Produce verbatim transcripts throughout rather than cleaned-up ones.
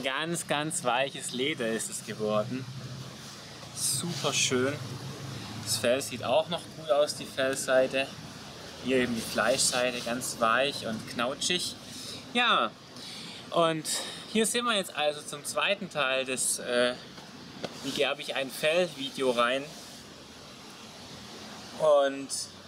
ganz, ganz weiches Leder ist es geworden. Super schön. Das Fell sieht auch noch gut aus, die Fellseite. Hier eben die Fleischseite, ganz weich und knautschig. Ja, und hier sind wir jetzt also zum zweiten Teil des äh, Wie gerbe ich ein Fell Video rein. Und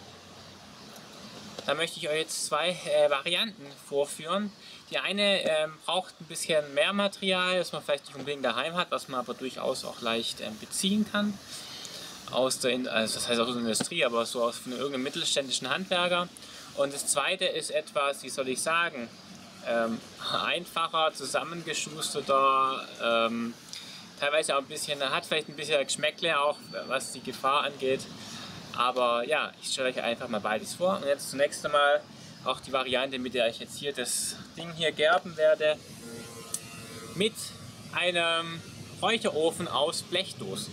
da möchte ich euch jetzt zwei äh, Varianten vorführen. Die eine ähm, braucht ein bisschen mehr Material, das man vielleicht nicht unbedingt daheim hat, was man aber durchaus auch leicht ähm, beziehen kann. Aus der, also das heißt aus der Industrie, aber so aus von irgendeinem mittelständischen Handwerker. Und das zweite ist etwas, wie soll ich sagen, ähm, einfacher, zusammengeschusterter, ähm, teilweise auch ein bisschen, hat vielleicht ein bisschen Geschmäckle auch, was die Gefahr angeht. Aber ja, ich stelle euch einfach mal beides vor. Und jetzt zunächst einmal auch die Variante, mit der ich jetzt hier das Ding hier gerben werde. Mit einem Räucherofen aus Blechdosen.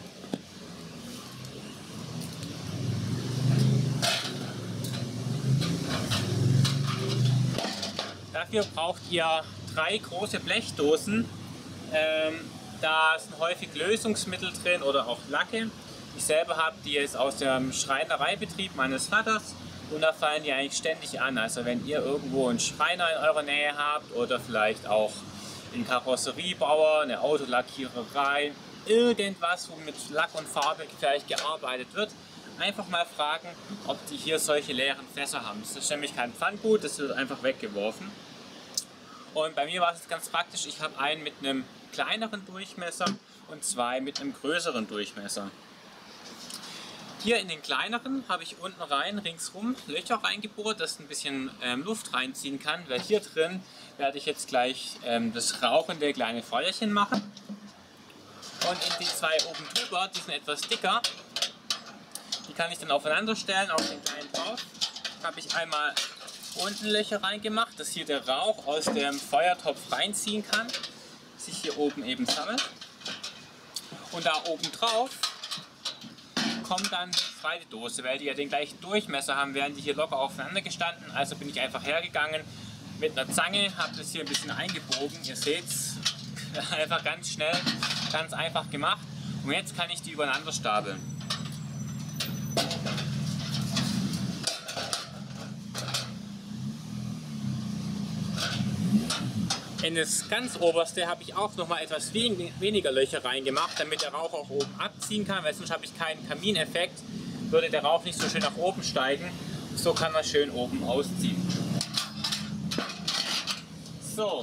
Dafür braucht ihr drei große Blechdosen. Ähm, da sind häufig Lösungsmittel drin oder auch Lacke. Ich selber habe die jetzt aus dem Schreinereibetrieb meines Vaters und da fallen die eigentlich ständig an. Also wenn ihr irgendwo einen Schreiner in eurer Nähe habt oder vielleicht auch einen Karosseriebauer, eine Autolackiererei, irgendwas, wo mit Lack und Farbe vielleicht gearbeitet wird, einfach mal fragen, ob die hier solche leeren Fässer haben. Das ist nämlich kein Pfandgut, das wird einfach weggeworfen. Und bei mir war es ganz praktisch, ich habe einen mit einem kleineren Durchmesser und zwei mit einem größeren Durchmesser. Hier in den kleineren habe ich unten rein, ringsrum, Löcher reingebohrt, dass ein bisschen ähm, Luft reinziehen kann, weil hier drin werde ich jetzt gleich ähm, das rauchende kleine Feuerchen machen. Und in die zwei oben drüber, die sind etwas dicker, die kann ich dann aufeinander stellen, auf den kleinen drauf. Habe ich einmal unten Löcher reingemacht, dass hier der Rauch aus dem Feuertopf reinziehen kann, sich hier oben eben sammelt. Und da oben drauf kommt dann die zweite Dose, weil die ja den gleichen Durchmesser haben, wären die hier locker aufeinander gestanden. Also bin ich einfach hergegangen mit einer Zange, habe das hier ein bisschen eingebogen. Ihr seht es, einfach ganz schnell, ganz einfach gemacht. Und jetzt kann ich die übereinander stapeln. In das ganz oberste habe ich auch noch mal etwas weniger Löcher reingemacht, damit der Rauch auch oben abziehen kann, weil sonst habe ich keinen Kamineffekt, würde der Rauch nicht so schön nach oben steigen. So kann er schön oben ausziehen. So.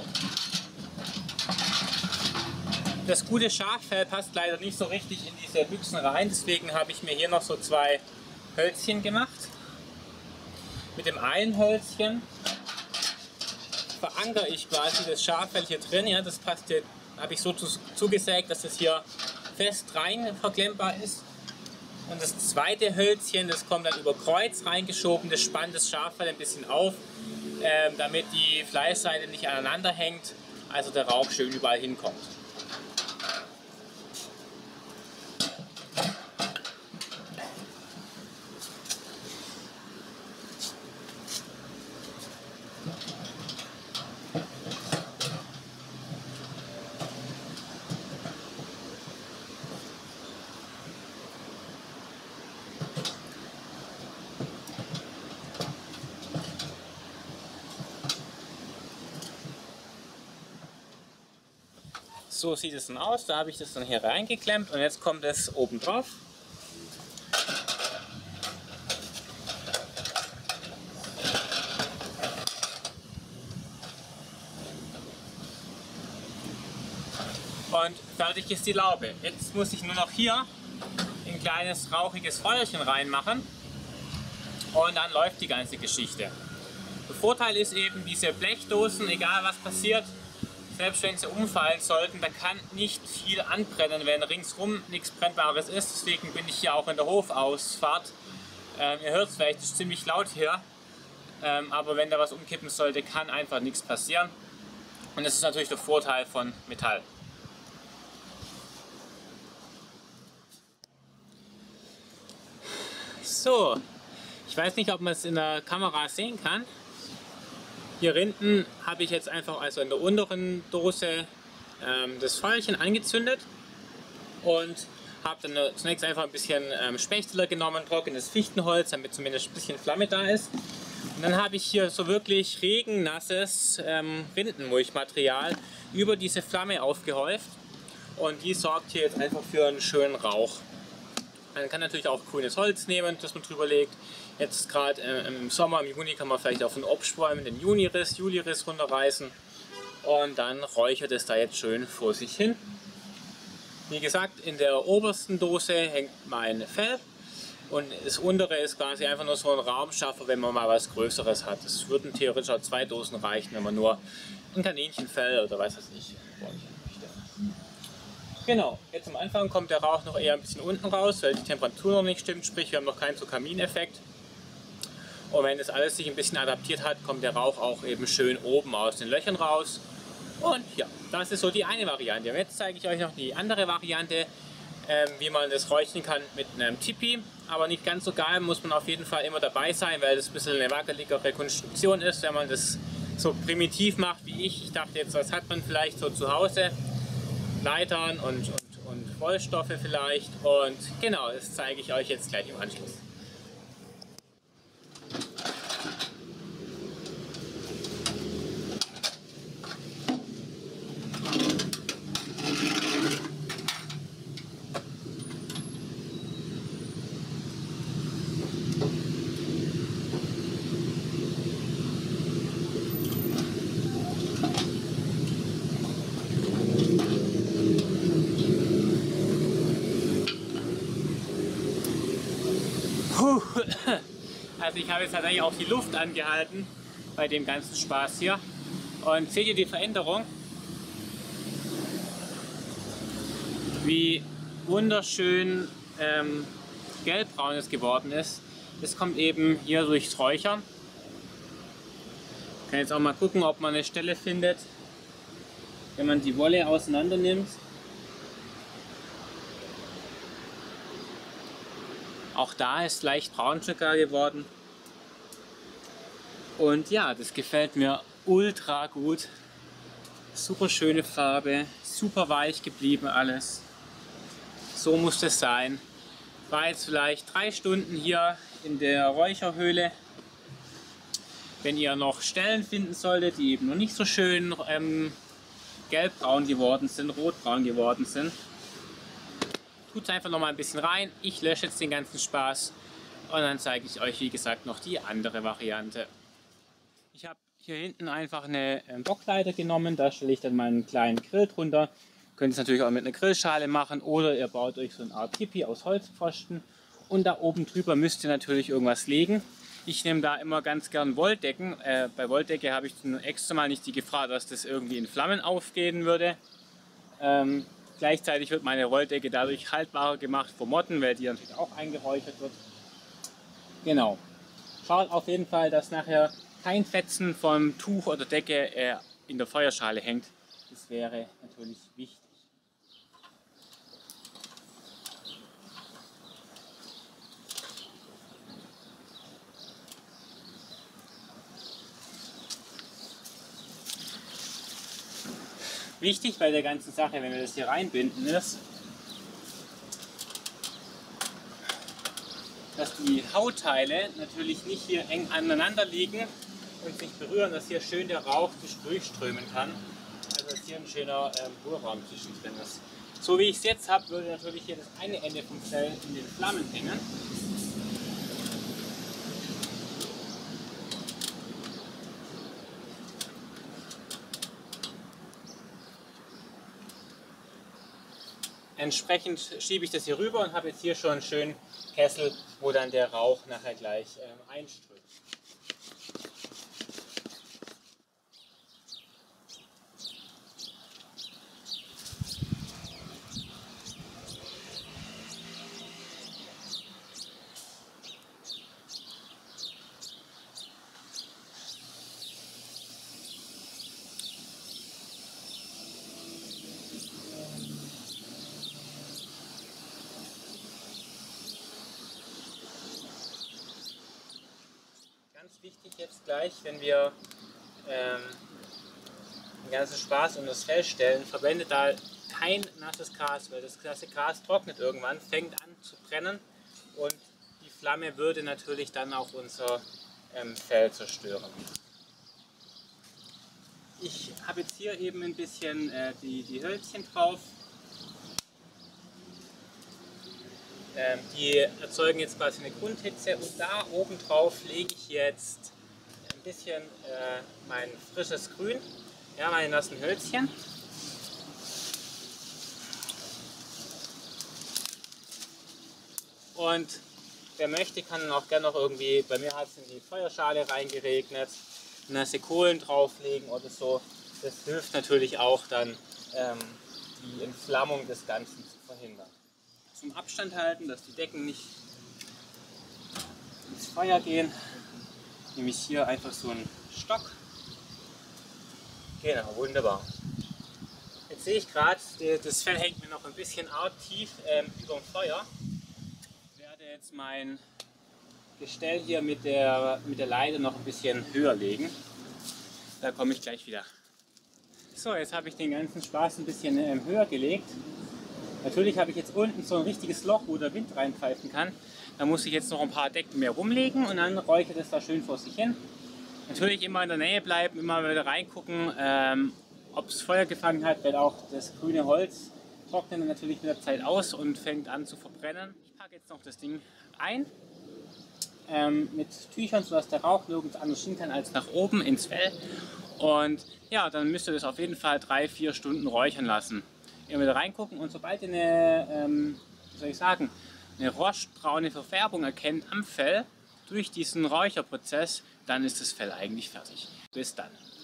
Das gute Schaffell passt leider nicht so richtig in diese Büchsen rein, deswegen habe ich mir hier noch so zwei Hölzchen gemacht. Mit dem einen Hölzchen verankere ich quasi das Schaffell hier drin. Ja, das passt hier, habe ich so zu, zugesägt, dass das hier fest rein verklemmbar ist. Und das zweite Hölzchen, das kommt dann über Kreuz reingeschoben, das spannt das Schaffell ein bisschen auf, ähm, damit die Fleischseite nicht aneinander hängt, also der Rauch schön überall hinkommt. So sieht es dann aus, da habe ich das dann hier reingeklemmt und jetzt kommt es oben drauf. Und fertig ist die Laube. Jetzt muss ich nur noch hier ein kleines rauchiges Feuerchen reinmachen und dann läuft die ganze Geschichte. Der Vorteil ist eben, diese Blechdosen, egal was passiert, selbst wenn sie umfallen sollten, da kann nicht viel anbrennen, wenn ringsrum nichts Brennbares ist. Deswegen bin ich hier auch in der Hofausfahrt. Ähm, ihr hört es vielleicht, es ist ziemlich laut hier. Ähm, aber wenn da was umkippen sollte, kann einfach nichts passieren. Und das ist natürlich der Vorteil von Metall. So, ich weiß nicht, ob man es in der Kamera sehen kann. Hier hinten habe ich jetzt einfach also in der unteren Dose ähm, das Feuerchen angezündet und habe dann zunächst einfach ein bisschen ähm, Spechteler genommen, trockenes Fichtenholz, damit zumindest ein bisschen Flamme da ist. Und dann habe ich hier so wirklich regennasses ähm, Rindenmulchmaterial über diese Flamme aufgehäuft und die sorgt hier jetzt einfach für einen schönen Rauch. Man kann natürlich auch grünes Holz nehmen, das man drüber legt. Jetzt gerade äh, im Sommer, im Juni, kann man vielleicht auf den Obstbäumen den Juniris, Juliris runterreißen und dann räuchert es da jetzt schön vor sich hin. Wie gesagt, in der obersten Dose hängt mein Fell und das untere ist quasi einfach nur so ein Raumschaffer, wenn man mal was Größeres hat. Es würden theoretisch auch zwei Dosen reichen, wenn man nur ein Kaninchenfell oder was weiß ich räuchern möchte. Genau, jetzt am Anfang kommt der Rauch noch eher ein bisschen unten raus, weil die Temperatur noch nicht stimmt, sprich wir haben noch keinen so Kamineffekt. Und wenn das alles sich ein bisschen adaptiert hat, kommt der Rauch auch eben schön oben aus den Löchern raus. Und ja, das ist so die eine Variante. Und jetzt zeige ich euch noch die andere Variante, ähm, wie man das räuchern kann mit einem Tipi. Aber nicht ganz so geil, muss man auf jeden Fall immer dabei sein, weil das ein bisschen eine wackeligere Konstruktion ist, wenn man das so primitiv macht wie ich. Ich dachte jetzt, was hat man vielleicht so zu Hause? Leitern und, und, und Wollstoffe vielleicht. Und genau, das zeige ich euch jetzt gleich im Anschluss. Also ich habe jetzt tatsächlich auch die Luft angehalten bei dem ganzen Spaß hier. Und seht ihr die Veränderung? Wie wunderschön ähm, gelbbraun es geworden ist. Das kommt eben hier durchs Räuchern. Ich kann jetzt auch mal gucken, ob man eine Stelle findet, wenn man die Wolle auseinander nimmt. Auch da ist leicht braun sogar geworden. Und ja, das gefällt mir ultra gut. Super schöne Farbe, super weich geblieben alles. So muss das sein. War jetzt vielleicht drei Stunden hier in der Räucherhöhle. Wenn ihr noch Stellen finden solltet, die eben noch nicht so schön ähm, gelbbraun geworden sind, rotbraun geworden sind, tut es einfach noch mal ein bisschen rein. Ich lösche jetzt den ganzen Spaß und dann zeige ich euch, wie gesagt, noch die andere Variante. Ich habe hier hinten einfach eine Bockleiter genommen, da stelle ich dann meinen kleinen Grill drunter. Ihr könnt es natürlich auch mit einer Grillschale machen oder ihr baut euch so eine Art Tipi aus Holzpfosten und da oben drüber müsst ihr natürlich irgendwas legen. Ich nehme da immer ganz gern Wolldecken. Äh, bei Wolldecke habe ich dann extra mal nicht die Gefahr, dass das irgendwie in Flammen aufgehen würde. Ähm, Gleichzeitig wird meine Wolldecke dadurch haltbarer gemacht vor Motten, weil die natürlich auch eingeräuchert wird. Genau. Schaut auf jeden Fall, dass nachher kein Fetzen vom Tuch oder Decke äh, in der Feuerschale hängt. Das wäre natürlich wichtig. Wichtig bei der ganzen Sache, wenn wir das hier reinbinden, ist, dass die Hautteile natürlich nicht hier eng aneinander liegen und sich berühren, dass hier schön der Rauch durchströmen kann. Also dass hier ein schöner ähm, Hohlraum zwischendrin ist. So wie ich es jetzt habe, würde natürlich hier das eine Ende vom Fell in den Flammen hängen. Entsprechend schiebe ich das hier rüber und habe jetzt hier schon einen schönen Kessel, wo dann der Rauch nachher gleich ähm, einströmt. Ganz wichtig jetzt gleich, wenn wir ähm, den ganzen Spaß unter das Fell stellen. Verwendet da kein nasses Gras, weil das nasse Gras trocknet irgendwann, fängt an zu brennen und die Flamme würde natürlich dann auch unser ähm, Fell zerstören. Ich habe jetzt hier eben ein bisschen äh, die, die Hölzchen drauf. Ähm, die erzeugen jetzt quasi eine Grundhitze und da oben drauf lege ich jetzt ein bisschen äh, mein frisches Grün, ja, meine nassen Hölzchen. Und wer möchte, kann dann auch gerne noch irgendwie, bei mir hat es in die Feuerschale reingeregnet, nasse Kohlen drauflegen oder so. Das hilft natürlich auch dann, ähm, die Entflammung des Ganzen zu verhindern. Zum Abstand halten, dass die Decken nicht ins Feuer gehen, nehme ich hier einfach so einen Stock. Genau, wunderbar. Jetzt sehe ich gerade, das Fell hängt mir noch ein bisschen arg tief ähm, über dem Feuer. Ich werde jetzt mein Gestell hier mit der, mit der Leiter noch ein bisschen höher legen. Da komme ich gleich wieder. So, jetzt habe ich den ganzen Spaß ein bisschen ähm, höher gelegt. Natürlich habe ich jetzt unten so ein richtiges Loch, wo der Wind reinpfeifen kann. Da muss ich jetzt noch ein paar Decken mehr rumlegen und dann räuchert es da schön vor sich hin. Natürlich immer in der Nähe bleiben, immer wieder reingucken, ähm, ob es Feuer gefangen hat, weil auch das grüne Holz trocknet dann natürlich mit der Zeit aus und fängt an zu verbrennen. Ich packe jetzt noch das Ding ein ähm, mit Tüchern, sodass der Rauch nirgends anders hin kann als nach oben ins Fell. Und ja, dann müsst ihr das auf jeden Fall drei, vier Stunden räuchern lassen. Immer wieder reingucken und sobald ihr eine, ähm, wie soll ich sagen, eine rostbraune Verfärbung erkennt am Fell durch diesen Räucherprozess, dann ist das Fell eigentlich fertig. Bis dann.